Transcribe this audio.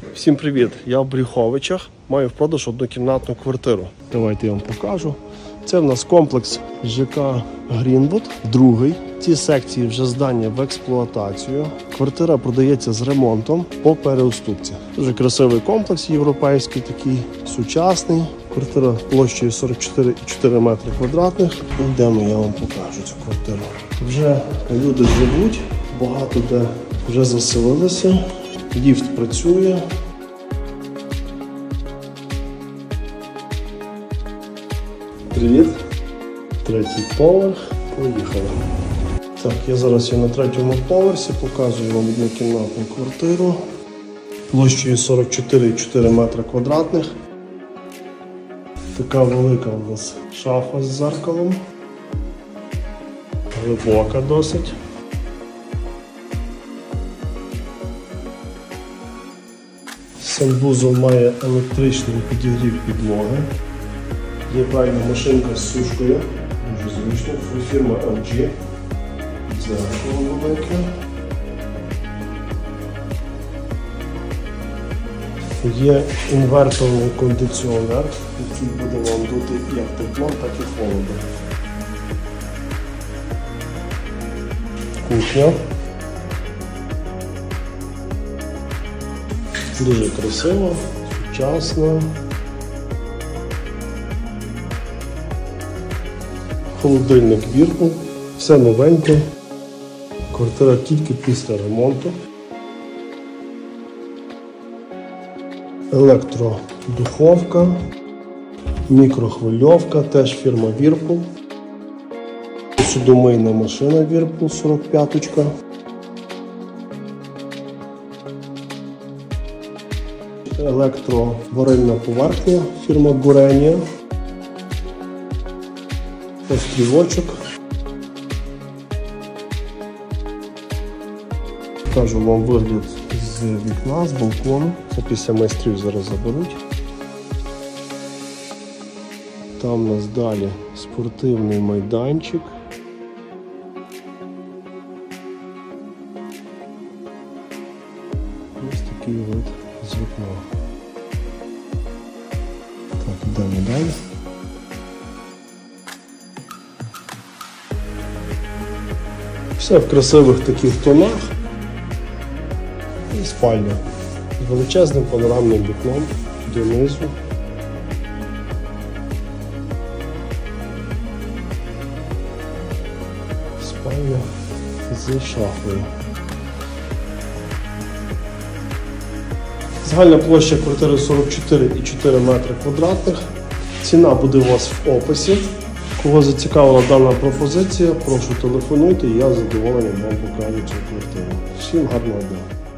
Всім привіт! Я в Брюховичах, маю в продаж однокімнатну квартиру. Давайте я вам покажу. Це в нас комплекс ЖК Грінвуд, другий. Ці секції вже здані в експлуатацію. Квартира продається з ремонтом по переуступці. Дуже красивий комплекс, європейський такий, сучасний. Квартира площею 44,4 метри квадратних. Йдемо, я вам покажу цю квартиру. Вже люди живуть, багато де вже заселилися. Ліфт працює. Привіт. Третій поверх. Поїхали. Так, я зараз на третьому поверсі, показую вам однокімнатну квартиру. Площею 44,4 метра квадратних. Така велика у нас шафа з зеркалом. Глибока досить. Санвузол має електричний підігрів підлоги. Є пральна машинка з сушкою, дуже зручно, фірма LG. Зеркало велике. Є інверторний кондиціонер, який буде вам дути як теплом, так і холодом. Кухня. Дуже красиво, сучасно. Холодильник Whirlpool, все новеньке. Квартира тільки після ремонту. Електродуховка, мікрохвильовка, теж фірма Whirlpool. Посудомийна машина Whirlpool 45-ка. Електроварильна поверхня фірма Гуренія. Острівочок. Покажу вам вигляд з вікна, з балкону. Це після майстрів зараз заберуть. Там у нас далі спортивний майданчик. Ось такий вид з вікна. Так, йдемо далі. Все в красивих таких тонах. І спальня з величезним панорамним вікном донизу. Спальня з шафою. Загальна площа квартири 44,4 метри квадратних. Ціна буде у вас в описі. Кого зацікавила дана пропозиція, прошу телефонуйте, і я з задоволенням вам покажу цю квартиру. Всім гарного дня!